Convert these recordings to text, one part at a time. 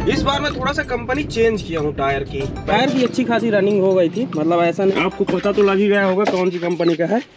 इस बार मैं थोड़ा सा कंपनी चेंज किया हूँ टायर की अच्छी खासी रनिंग हो गई थी, मतलब ऐसा नहीं, आपको पता तो लग ही गया होगा कौन सी कंपनी का है।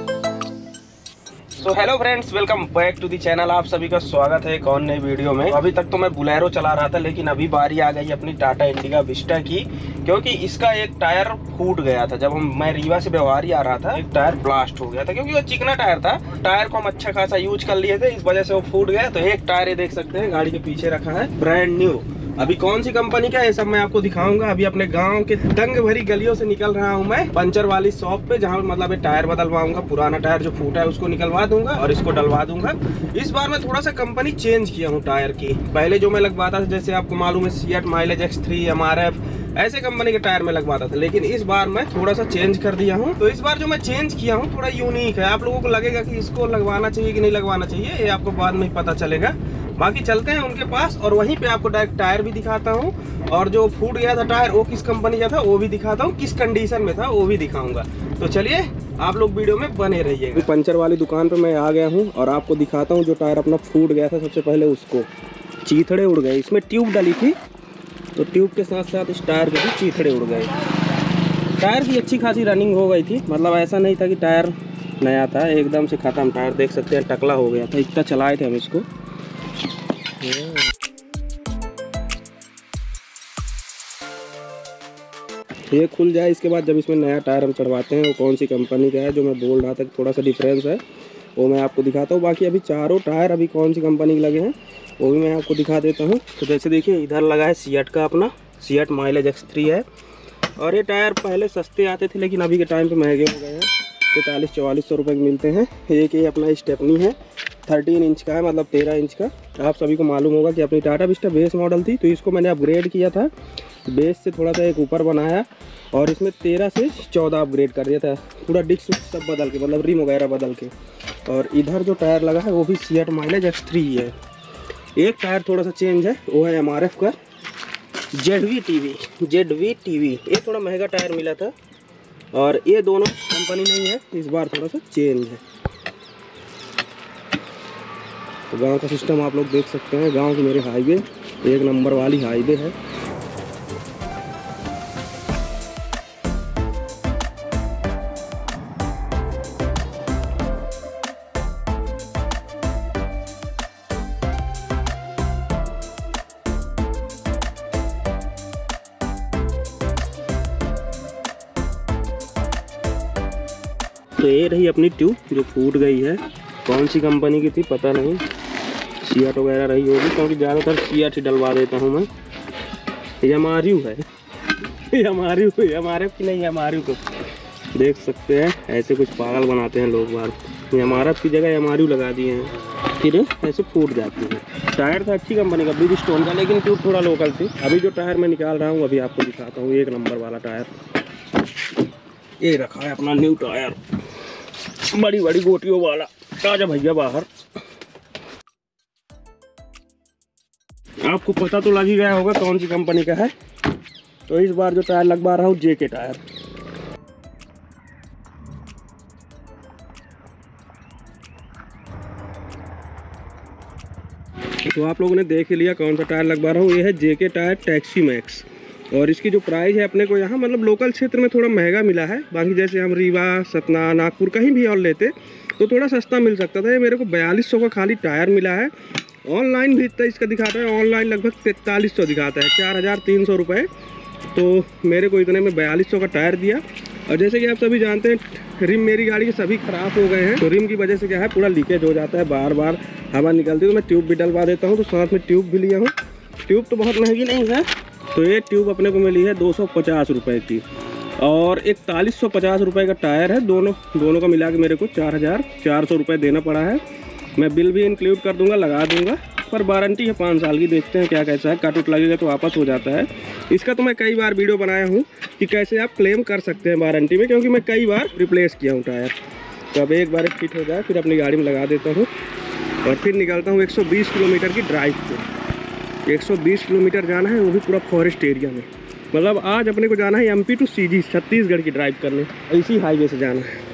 तो hello friends, welcome back to the channel. आप सभी का स्वागत है एक और नई वीडियो में। अभी तक तो मैं बुलेरो चला रहा था, लेकिन अभी बारी आ गई अपनी टाटा इंडिका विस्टा की, क्योंकि इसका एक टायर फूट गया था। जब मैं रीवा से व्यवहारी आ रहा था, एक टायर ब्लास्ट हो गया था, क्योंकि वो चिकना टायर था। टायर को हम अच्छा खासा यूज कर लिए थे, इस वजह से वो फूट गया। तो एक टायर ये देख सकते हैं गाड़ी के पीछे रखा है, ब्रांड न्यू। अभी कौन सी कंपनी का है ये सब मैं आपको दिखाऊंगा। अभी अपने गांव के तंग भरी गलियों से निकल रहा हूं मैं पंचर वाली शॉप पे, जहां मतलब टायर बदलवाऊंगा। पुराना टायर जो फूटा है उसको निकलवा दूंगा और इसको डलवा दूंगा। इस बार मैं थोड़ा सा कंपनी चेंज किया हूं टायर की। पहले जो मैं लगवाता था, जैसे आपको मालूम है, सीएट माइलेज X3 MRF ऐसे कंपनी के टायर में लगवाता था, लेकिन इस बार मैं थोड़ा सा चेंज कर दिया हूं। तो इस बार जो मैं चेंज किया हूं थोड़ा यूनिक है। आप लोगों को लगेगा कि इसको लगवाना चाहिए कि नहीं लगवाना चाहिए, ये आपको बाद में पता चलेगा। बाकी चलते हैं उनके पास और वहीं पे आपको डायरेक्ट टायर भी दिखाता हूं, और जो फूट गया था टायर वो किस कंपनी का था वो भी दिखाता हूं, किस कंडीशन में था वो भी दिखाऊंगा। तो चलिए आप लोग वीडियो में बने रहिएगा। पंचर वाली दुकान पे मैं आ गया हूं और आपको दिखाता हूं जो टायर अपना फूट गया था। सबसे पहले उसको चीथड़े उड़ गए, इसमें ट्यूब डली थी, तो ट्यूब के साथ साथ इस टायर के भी चीथड़े उड़ गए। टायर की अच्छी खासी रनिंग हो गई थी, मतलब ऐसा नहीं था कि टायर नया था एकदम से ख़त्म। टायर देख सकते हैं टकला हो गया था, इतना चलाए थे हम इसको। ये खुल जाए, इसके बाद जब इसमें नया टायर हम चढ़वाते हैं, वो कौन सी कंपनी का है जो मैं बोल रहा था थोड़ा सा डिफरेंस है, वो मैं आपको दिखाता हूँ। बाकी अभी चारों टायर अभी कौन सी कंपनी के लगे हैं वो भी मैं आपको दिखा देता हूँ। तो जैसे देखिए इधर लगा है सीएट का, अपना सीएट माइलेज X3 है। और ये टायर पहले सस्ते आते थे, लेकिन अभी के टाइम पे महंगे हो गए हैं। 4300-4400 रुपये के मिलते हैं। एक ये अपना स्टेपनी है, 13 इंच का है, मतलब 13 इंच का। आप सभी को मालूम होगा कि अपनी टाटा विस्टा बेस मॉडल थी, तो इसको मैंने अपग्रेड किया था। बेस से थोड़ा सा एक ऊपर बनाया और इसमें 13 से 14 अपग्रेड कर दिया था, पूरा डिस्क सब बदल के, मतलब रिम वगैरह बदल के। और इधर जो टायर लगा है वो भी सीएट माइलेज X3 है। एक टायर थोड़ा सा चेंज है, वो है MRF का ZV TV। ये थोड़ा महंगा टायर मिला था, और ये दोनों कंपनी नहीं है, इस बार थोड़ा सा चेंज है। तो गांव का सिस्टम आप लोग देख सकते हैं। गांव की मेरे हाईवे एक नंबर वाली हाईवे है। तो ये रही अपनी ट्यूब जो फूट गई है। कौन सी कंपनी की थी पता नहीं, सीएट वगैरह रही होगी, क्योंकि ज़्यादातर सीएट ही डलवा देता हूँ मैं। MRU है, MRF की नहीं, MRU को देख सकते हैं। ऐसे कुछ पागल बनाते हैं लोग बाहर, MRF की जगह MRU लगा दिए हैं, फिर ऐसे फूट जाती है। टायर था अच्छी कंपनी का, ब्रिजस्टोन का, लेकिन ट्यूब थोड़ा लोकल थी। अभी जो टायर मैं निकाल रहा हूँ अभी आपको दिखाता हूँ, एक नंबर वाला टायर। ये रखा है अपना न्यू टायर, बड़ी बड़ी गोटियों वाला। ताजा भैया बाहर। आपको पता तो लग ही गया होगा कौन सी कंपनी का है। तो इस बार जो टायर लगवा रहा हूँ JK टायर। तो आप लोगों ने देख ही लिया कौन सा टायर लगवा रहा हूँ। ये है JK टायर टैक्सी मैक्स, और इसकी जो प्राइस है अपने को यहाँ मतलब लोकल क्षेत्र में थोड़ा महंगा मिला है। बाकी जैसे हम रीवा, सतना, नागपुर कहीं भी और लेते तो थोड़ा सस्ता मिल सकता था। ये मेरे को 4200 का खाली टायर मिला है। ऑनलाइन भी इतना इसका दिखाता है, ऑनलाइन लगभग 4300 दिखाता है, 4300 रुपये। तो मेरे को इतने में 4200 का टायर दिया। और जैसे कि आप सभी जानते हैं, रिम मेरी गाड़ी के सभी ख़राब हो गए हैं, तो रिम की वजह से क्या है पूरा लीकेज हो जाता है, बार बार हवा निकलती है। तो मैं ट्यूब भी डलवा देता हूँ, तो साथ में ट्यूब भी लिया हूँ। ट्यूब तो बहुत महंगी नहीं है, तो ये ट्यूब अपने को मिली है 250 रुपये की, और 4150 रुपये का टायर है। दोनों का मिला के मेरे को 4400 रुपये देना पड़ा है। मैं बिल भी इंक्लूड कर दूंगा, लगा दूंगा, पर वारंटी है 5 साल की। देखते हैं क्या कैसा है, कट उट लगेगा तो वापस हो जाता है। इसका तो मैं कई बार वीडियो बनाया हूँ कि कैसे आप क्लेम कर सकते हैं वारंटी में, क्योंकि मैं कई बार रिप्लेस किया हूँ टायर। तो अब एक बार फिट हो जाए फिर अपनी गाड़ी में लगा देता हूँ और फिर निकलता हूँ 120 किलोमीटर की ड्राइव पे। 120 किलोमीटर जाना है, वो भी पूरा फॉरेस्ट एरिया में। मतलब आज अपने को जाना है MP to CG छत्तीसगढ़ की ड्राइव करने, इसी हाईवे से जाना है।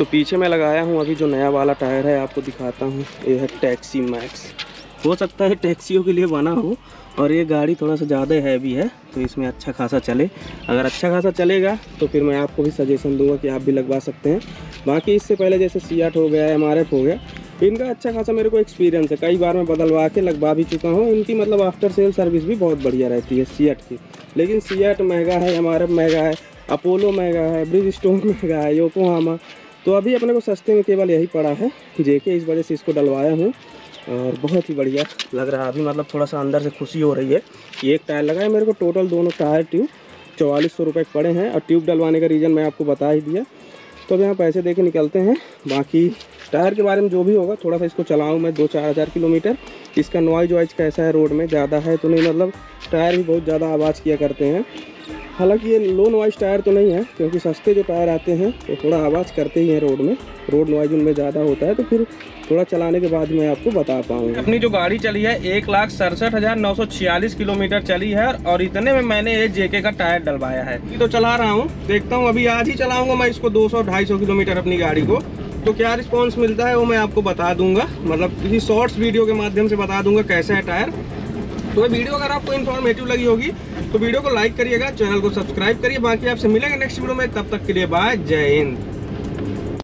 तो पीछे मैं लगाया हूँ अभी जो नया वाला टायर है, आपको दिखाता हूँ। ये है टैक्सी मैक्स। हो सकता है टैक्सियों के लिए बना हो, और ये गाड़ी थोड़ा सा ज़्यादा हैवी है तो इसमें अच्छा खासा चले। अगर अच्छा खासा चलेगा तो फिर मैं आपको भी सजेशन दूंगा कि आप भी लगवा सकते हैं। बाकी इससे पहले जैसे सियाट हो गया, MRF हो गया, इनका अच्छा खासा मेरे को एक्सपीरियंस है। कई बार मैं बदलवा के लगवा भी चुका हूँ। इनकी मतलब आफ्टर सेल सर्विस भी बहुत बढ़िया रहती है सियाट की। लेकिन सियाट महंगा है, MRF महंगा है, अपोलो महंगा है, ब्रिजस्टोन महंगा है, योकोहामा। तो अभी अपने को सस्ते में केवल यही पड़ा है JK, इस वजह से इसको डलवाया हूँ और बहुत ही बढ़िया लग रहा है। अभी मतलब थोड़ा सा अंदर से खुशी हो रही है। ये एक टायर लगा है मेरे को, टोटल दोनों टायर ट्यूब 4400 रुपये पड़े हैं। और ट्यूब डलवाने का रीज़न मैं आपको बता ही दिया। तो अब यहाँ पैसे दे के निकलते हैं। बाकी टायर के बारे में जो भी होगा, थोड़ा सा इसको चलाऊँ मैं 2-4 हज़ार किलोमीटर। इसका नॉइज वॉइज कैसा है, रोड में ज़्यादा है तो नहीं, मतलब टायर भी बहुत ज़्यादा आवाज़ किया करते हैं। हालांकि ये लो नॉइज टायर तो नहीं है, क्योंकि सस्ते जो टायर आते हैं वो थोड़ा आवाज़ करते ही हैं रोड में। रोड नॉइज उनमें ज़्यादा होता है, तो फिर थोड़ा चलाने के बाद मैं आपको बता पाऊँगा। अपनी जो गाड़ी चली है 1,67,946 किलोमीटर चली है, और इतने में मैंने ये JK का टायर डलवाया है। तो चला रहा हूँ, देखता हूँ अभी आज ही चलाऊँगा मैं इसको 200-250 किलोमीटर अपनी गाड़ी को। तो क्या रिस्पॉन्स मिलता है वो मैं आपको बता दूँगा, मतलब किसी शॉर्ट्स वीडियो के माध्यम से बता दूँगा कैसा है टायर। तो ये वीडियो अगर आपको इन्फॉर्मेटिव लगी होगी तो वीडियो को लाइक करिएगा, चैनल को सब्सक्राइब करिए। बाकी आपसे मिलेंगे नेक्स्ट वीडियो में, तब तक के लिए बाय, जय हिंद।